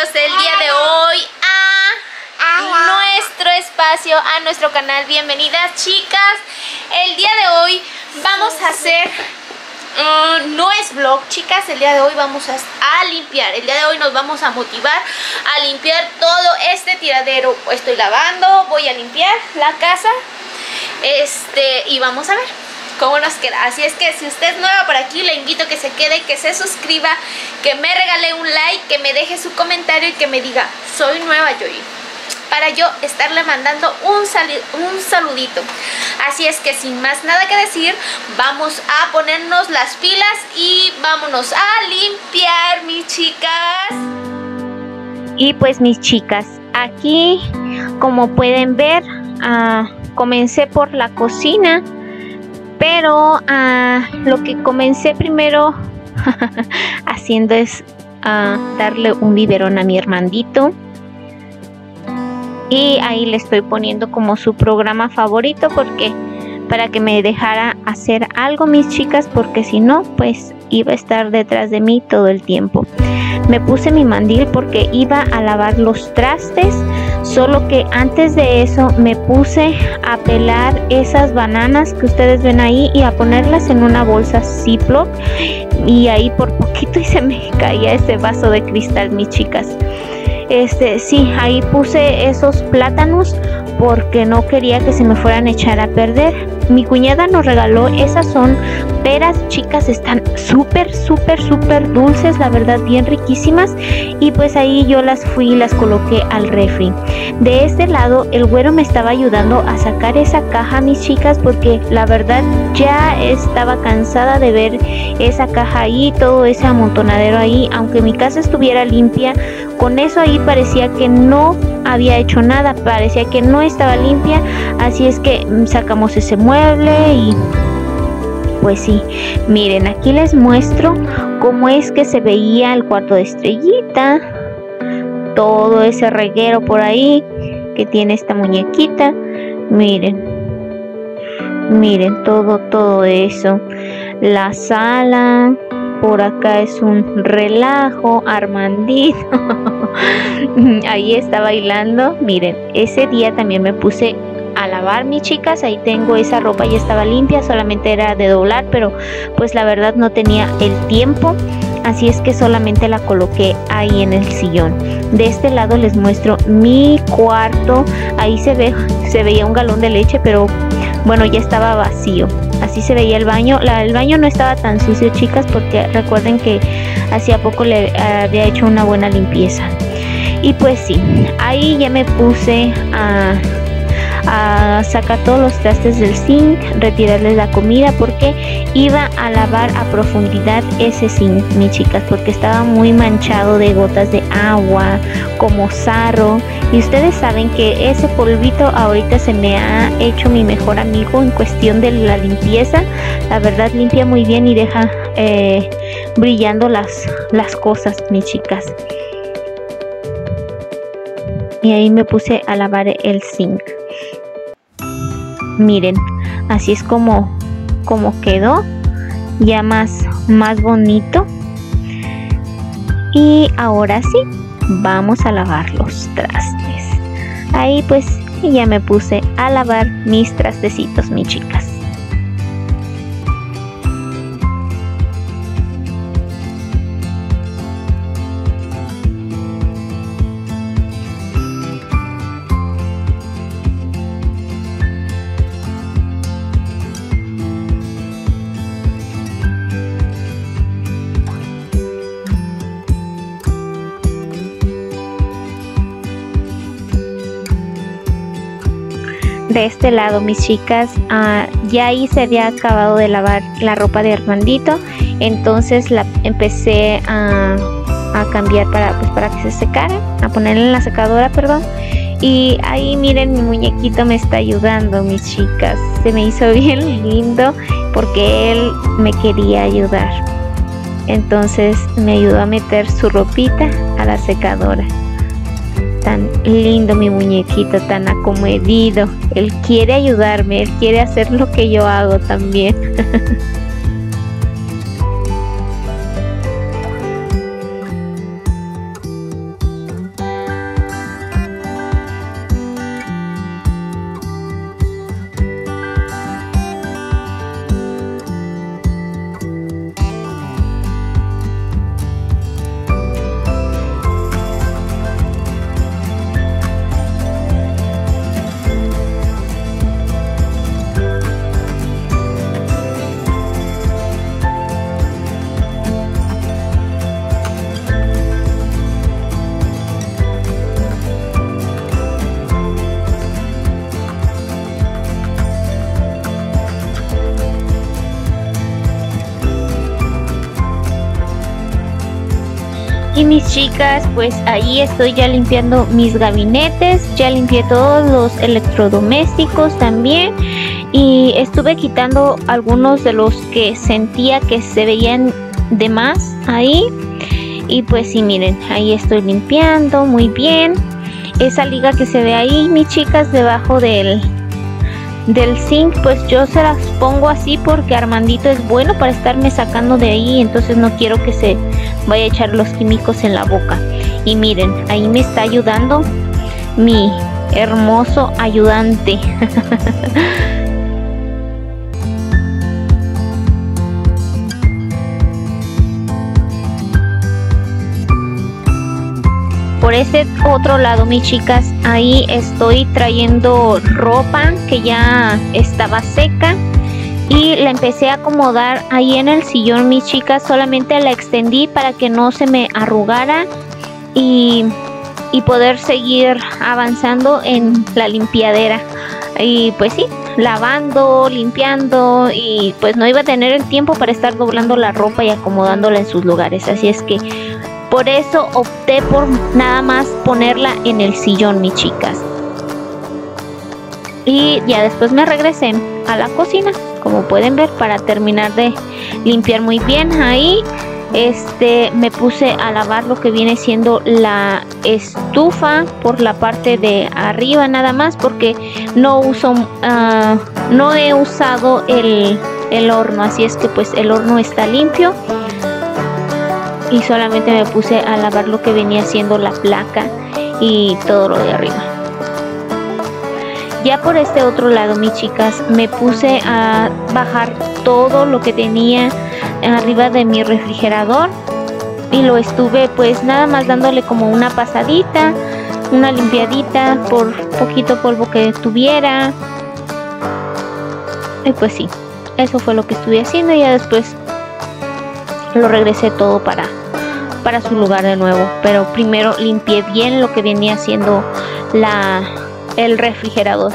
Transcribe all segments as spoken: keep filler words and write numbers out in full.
el día de hoy a nuestro espacio, a nuestro canal. Bienvenidas, chicas. El día de hoy vamos a hacer, uh, no es vlog, chicas. El día de hoy vamos a, a limpiar. El día de hoy nos vamos a motivar a limpiar todo este tiradero. Estoy lavando, voy a limpiar la casa. Este, y vamos a ver cómo nos queda. Así es que si usted es nueva por aquí, le invito a que se quede, que se suscriba, que me regale un like, que me deje su comentario y que me diga, soy nueva Yoyi, para yo estarle mandando un, un saludito. Así es que sin más nada que decir, vamos a ponernos las pilas y vámonos a limpiar, mis chicas. Y pues, mis chicas, aquí como pueden ver, uh, comencé por la cocina. Pero uh, lo que comencé primero haciendo es uh, darle un biberón a mi hermandito. Y ahí le estoy poniendo como su programa favorito, porque para que me dejara hacer algo, mis chicas, porque si no, pues iba a estar detrás de mí todo el tiempo. Me puse mi mandil porque iba a lavar los trastes, solo que antes de eso me puse a pelar esas bananas que ustedes ven ahí y a ponerlas en una bolsa Ziploc, y ahí por poquito y se me caía ese vaso de cristal, mis chicas. Este, sí, ahí puse esos plátanos porque no quería que se me fueran a echar a perder. Mi cuñada nos regaló, esas son peras, chicas, están súper, súper, súper dulces, la verdad, bien riquísimas. Y pues ahí yo las fui y las coloqué al refri. De este lado, el güero me estaba ayudando a sacar esa caja, mis chicas, porque la verdad ya estaba cansada de ver esa caja ahí, todo ese amontonadero ahí. Aunque mi casa estuviera limpia, con eso ahí parecía que no había hecho nada, parecía que no estaba limpia. Así es que sacamos ese mueble y pues sí, miren, aquí les muestro cómo es que se veía el cuarto de Estrellita, todo ese reguero por ahí que tiene esta muñequita. Miren, miren todo, todo eso, la sala. Por acá es un relajo, Armandito ahí está bailando. Miren, ese día también me puse a lavar, mis chicas. Ahí tengo esa ropa, ya estaba limpia, solamente era de doblar, pero pues la verdad no tenía el tiempo, así es que solamente la coloqué ahí en el sillón. De este lado les muestro mi cuarto. Ahí se ve, se veía un galón de leche, pero bueno, ya estaba vacío. Así se veía el baño. La, el baño no estaba tan sucio, chicas, porque recuerden que hacía poco le había hecho una buena limpieza. Y pues sí, ahí ya me puse a, a sacar todos los trastes del zinc, retirarles la comida, porque iba a lavar a profundidad ese zinc, mis chicas, porque estaba muy manchado de gotas de agua, como sarro. Y ustedes saben que ese polvito ahorita se me ha hecho mi mejor amigo en cuestión de la limpieza. La verdad limpia muy bien y deja eh, brillando las, las cosas, mis chicas. Y ahí me puse a lavar el zinc. Miren, así es como, como quedó, ya más, más bonito. Y ahora sí, vamos a lavar los trastes. Ahí pues ya me puse a lavar mis trastecitos, mis chicas. De este lado, mis chicas, uh, ya ahí se había acabado de lavar la ropa de Armandito, entonces la empecé a, a cambiar para, pues, para que se secara, a ponerla en la secadora, perdón. Y ahí miren, mi muñequito me está ayudando, mis chicas. Se me hizo bien lindo porque él me quería ayudar, entonces me ayudó a meter su ropita a la secadora. Tan lindo mi muñequito, tan acomedido. Él quiere ayudarme, él quiere hacer lo que yo hago también. Y mis chicas, pues ahí estoy ya limpiando mis gabinetes, ya limpié todos los electrodomésticos también y estuve quitando algunos de los que sentía que se veían de más ahí. Y pues sí, miren, ahí estoy limpiando muy bien. Esa liga que se ve ahí, mis chicas, debajo del del zinc, pues yo se las pongo así porque Armandito es bueno para estarme sacando de ahí, entonces no quiero que se vaya a echar los químicos en la boca. Y miren, ahí me está ayudando mi hermoso ayudante. Por ese otro lado, mis chicas, ahí estoy trayendo ropa que ya estaba seca y la empecé a acomodar ahí en el sillón, mis chicas. Solamente la extendí para que no se me arrugara y, y poder seguir avanzando en la limpiadera. Y pues sí, lavando, limpiando, y pues no iba a tener el tiempo para estar doblando la ropa y acomodándola en sus lugares, así es que por eso opté por nada más ponerla en el sillón, mis chicas. Y ya después me regresé a la cocina, como pueden ver, para terminar de limpiar muy bien. Ahí este me puse a lavar lo que viene siendo la estufa por la parte de arriba nada más, porque no uso uh, no he usado el, el horno, así es que pues el horno está limpio. Y solamente me puse a lavar lo que venía siendo la placa y todo lo de arriba. Ya por este otro lado, mis chicas, me puse a bajar todo lo que tenía arriba de mi refrigerador. Y lo estuve pues nada más dándole como una pasadita, una limpiadita por poquito polvo que tuviera. Y pues sí, eso fue lo que estuve haciendo. Y ya después lo regresé todo para para su lugar de nuevo, pero primero limpié bien lo que venía siendo la el refrigerador.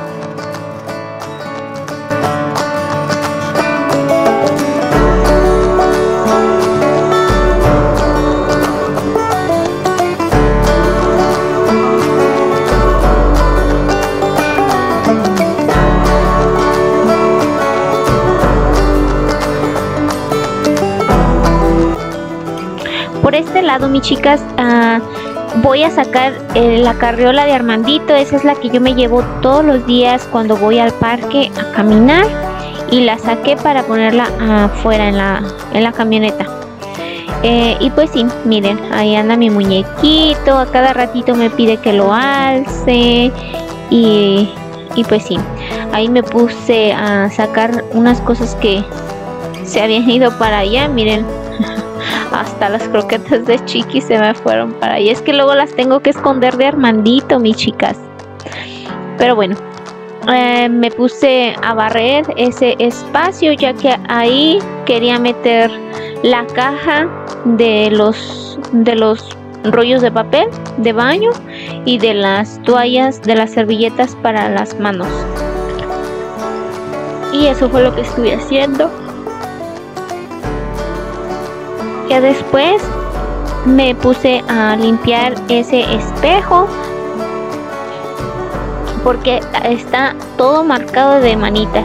Por este lado, mis chicas, uh, voy a sacar eh, la carriola de Armandito. Esa es la que yo me llevo todos los días cuando voy al parque a caminar, y la saqué para ponerla afuera en la, en la camioneta. Eh, y pues sí, miren, ahí anda mi muñequito, a cada ratito me pide que lo alce. Y, y pues sí, ahí me puse a sacar unas cosas que se habían ido para allá, miren. Hasta las croquetas de Chiqui se me fueron para allá. Es que luego las tengo que esconder de Armandito, mis chicas. Pero bueno, eh, me puse a barrer ese espacio, ya que ahí quería meter la caja de los de los rollos de papel de baño y de las toallas, de las servilletas para las manos. Y eso fue lo que estuve haciendo. Ya después me puse a limpiar ese espejo porque está todo marcado de manitas.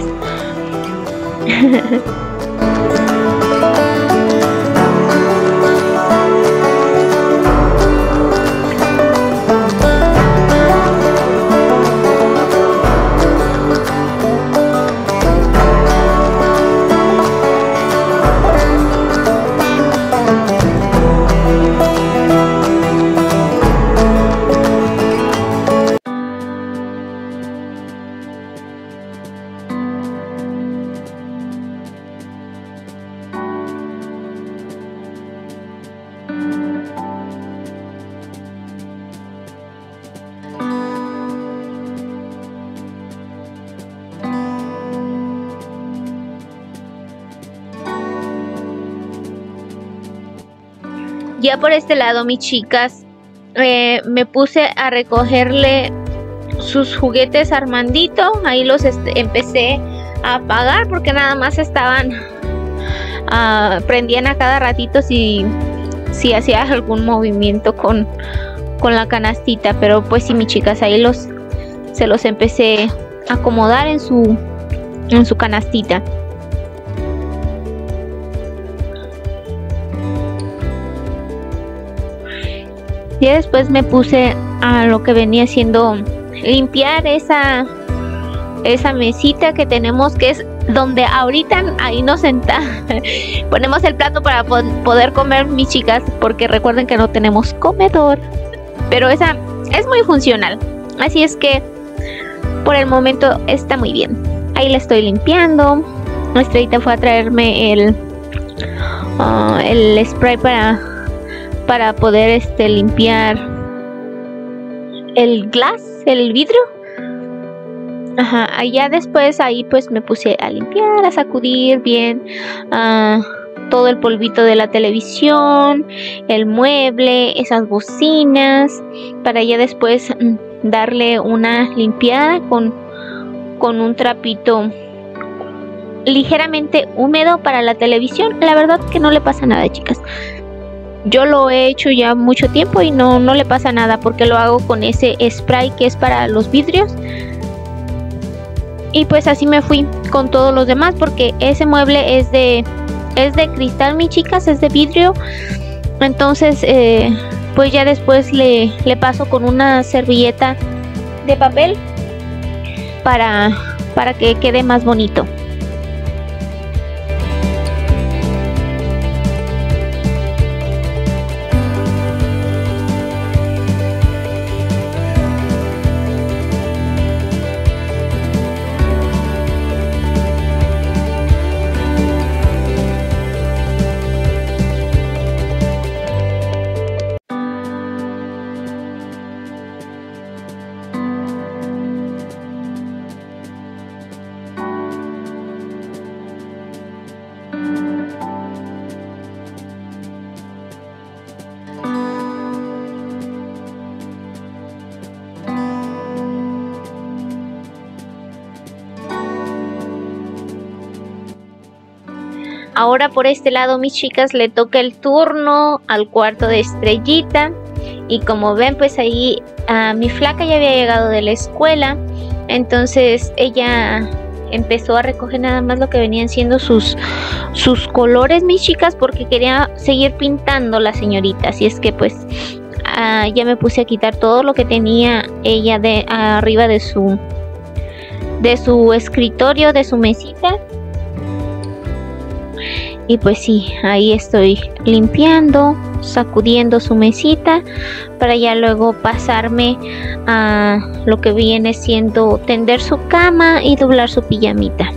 Ya por este lado, mis chicas, eh, me puse a recogerle sus juguetes a Armandito. Ahí los empecé a apagar porque nada más estaban, uh, prendían a cada ratito si, si hacía algún movimiento con, con la canastita, pero pues sí, mis chicas, ahí los se los empecé a acomodar en su en su canastita. Y después me puse a lo que venía siendo limpiar esa esa mesita que tenemos, que es donde ahorita ahí nos sentamos, ponemos el plato para po poder comer, mis chicas, porque recuerden que no tenemos comedor, pero esa es muy funcional, así es que por el momento está muy bien. Ahí la estoy limpiando. Estrellita fue a traerme el uh, el spray para para poder este limpiar el glass, el vidrio. Ajá, allá después ahí pues me puse a limpiar, a sacudir bien uh, todo el polvito de la televisión, el mueble, esas bocinas, para ya después mm, darle una limpiada con, con un trapito ligeramente húmedo para la televisión. La verdad que no le pasa nada, chicas. Yo lo he hecho ya mucho tiempo y no, no le pasa nada, porque lo hago con ese spray que es para los vidrios. Y pues así me fui con todos los demás, porque ese mueble es de es de cristal, mis chicas, es de vidrio. Entonces eh, pues ya después le, le paso con una servilleta de papel para, para que quede más bonito. Ahora por este lado, mis chicas, le toca el turno al cuarto de Estrellita. Y como ven, pues ahí uh, mi flaca ya había llegado de la escuela. Entonces ella empezó a recoger nada más lo que venían siendo sus, sus colores, mis chicas, porque quería seguir pintando la señorita. Así es que pues uh, ya me puse a quitar todo lo que tenía ella de uh, arriba de su, de su escritorio, de su mesita. Y pues sí, ahí estoy limpiando, sacudiendo su mesita, para ya luego pasarme a lo que viene siendo tender su cama y doblar su pijamita.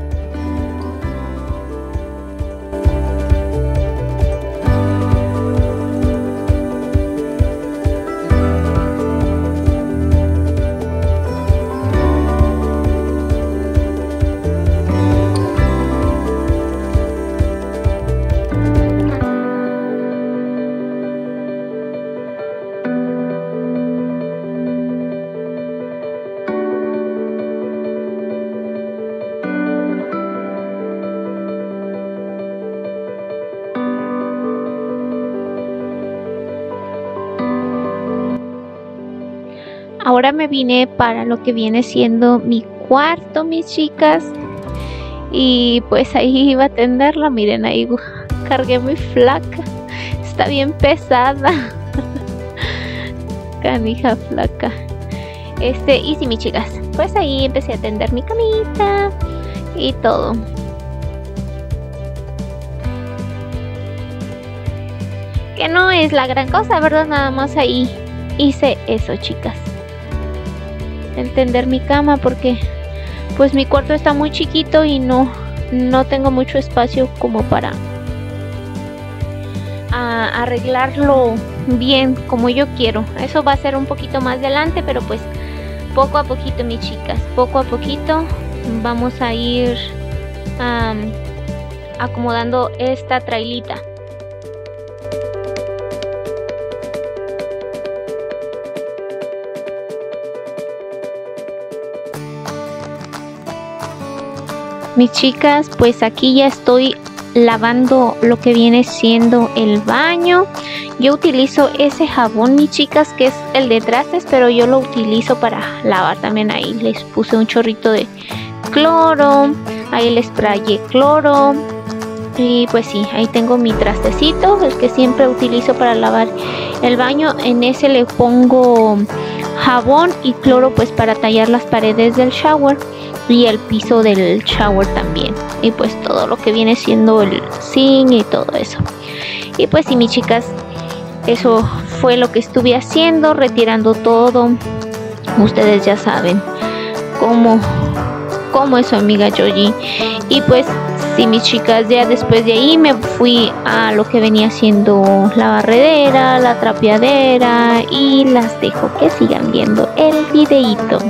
Ahora me vine para lo que viene siendo mi cuarto, mis chicas. Y pues ahí iba a atenderla. Miren, ahí cargué mi flaca. Está bien pesada. Canija flaca. Este, y sí, mis chicas, pues ahí empecé a tender mi camita y todo. Que no es la gran cosa, ¿verdad? Nada más ahí hice eso, chicas. El tender mi cama, porque pues mi cuarto está muy chiquito y no, no tengo mucho espacio como para a, arreglarlo bien como yo quiero. Eso va a ser un poquito más adelante, pero pues poco a poquito, mis chicas, poco a poquito vamos a ir um, acomodando esta trailita. Mis chicas, pues aquí ya estoy lavando lo que viene siendo el baño. Yo utilizo ese jabón, mis chicas, que es el de trastes, pero yo lo utilizo para lavar también. Ahí les puse un chorrito de cloro, ahí les sprayé cloro. Y pues sí, ahí tengo mi trastecito, el que siempre utilizo para lavar el baño. En ese le pongo jabón y cloro pues para tallar las paredes del shower y el piso del shower también. Y pues todo lo que viene siendo el zinc y todo eso. Y pues sí, mis chicas, eso fue lo que estuve haciendo, retirando todo. Ustedes ya saben cómo, cómo es su amiga Yoyi. Y pues sí, mis chicas, ya después de ahí me fui a lo que venía siendo la barredera, la trapeadera, y las dejo que sigan viendo el videíto.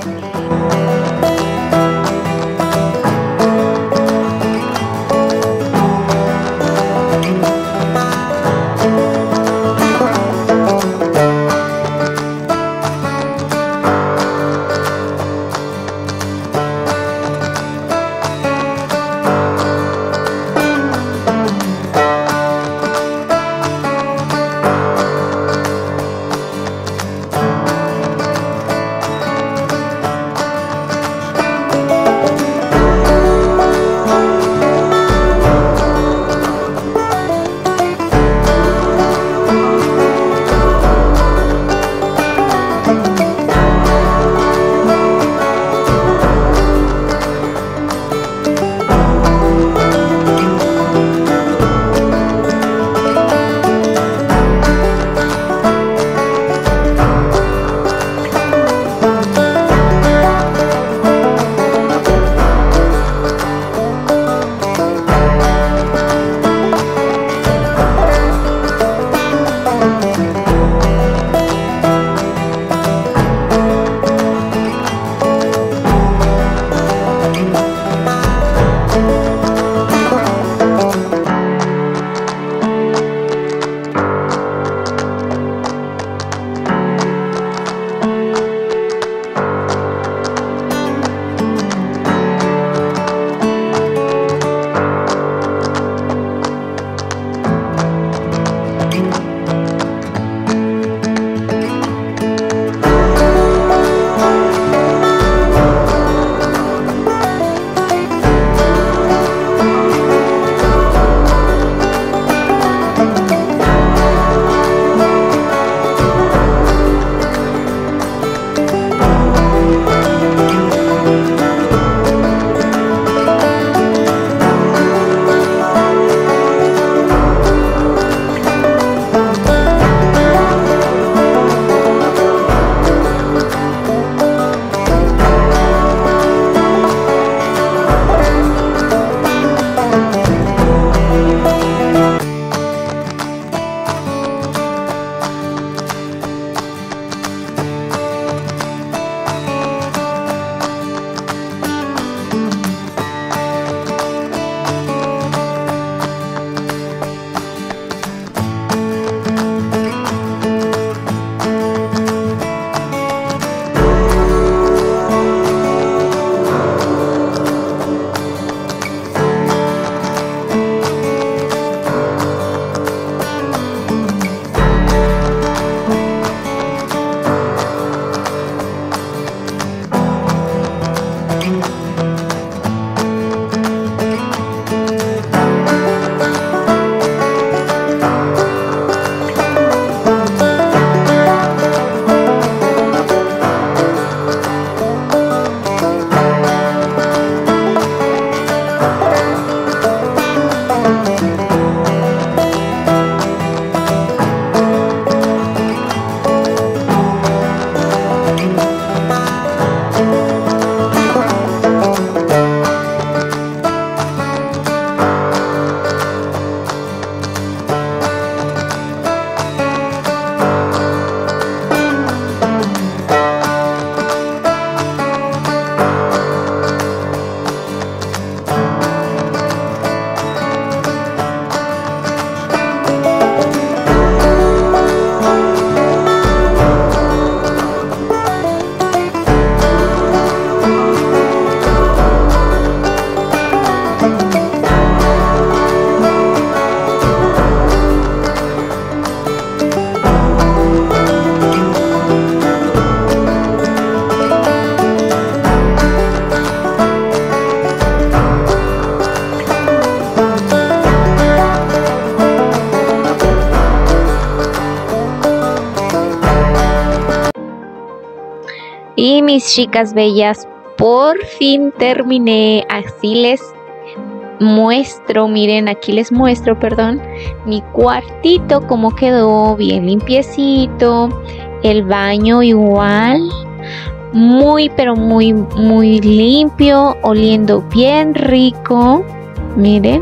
sí, mis chicas bellas, por fin terminé. Así les muestro, miren, aquí les muestro, perdón, mi cuartito como quedó, bien limpiecito. El baño igual, muy pero muy muy limpio, oliendo bien rico. Miren,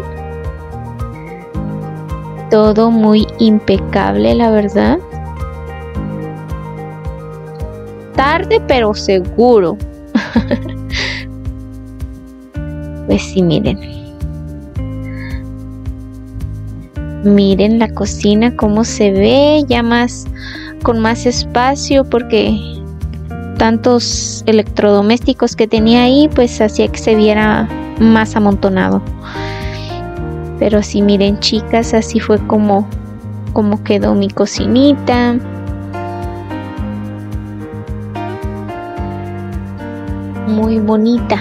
todo muy impecable, la verdad. Tarde pero seguro. Pues sí, miren. Miren la cocina cómo se ve, ya más con más espacio, porque tantos electrodomésticos que tenía ahí pues hacía que se viera más amontonado. Pero sí, miren, chicas, así fue como como quedó mi cocinita. Muy bonita.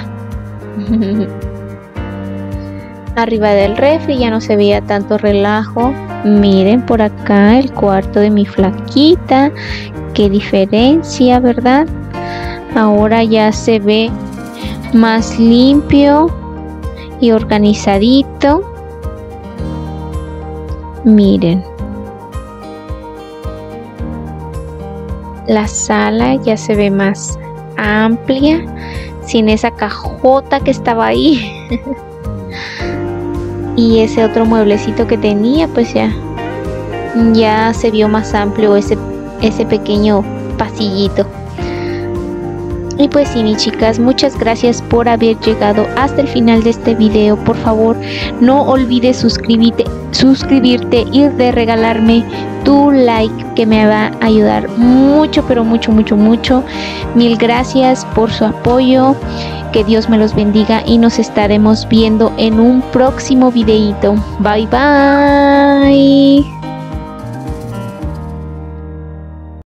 Arriba del refri ya no se veía tanto relajo. Miren por acá el cuarto de mi flaquita. Qué diferencia, ¿verdad? Ahora ya se ve más limpio y organizadito. Miren. La sala ya se ve más amplia, sin esa cajota que estaba ahí. Y ese otro mueblecito que tenía, pues ya ya se vio más amplio ese, ese pequeño pasillito. Y pues sí, mis chicas, muchas gracias por haber llegado hasta el final de este video. Por favor, no olvides suscribirte, suscribirte y de regalarme tu like, que me va a ayudar mucho, pero mucho, mucho, mucho. Mil gracias por su apoyo. Que Dios me los bendiga y nos estaremos viendo en un próximo videito. Bye, bye.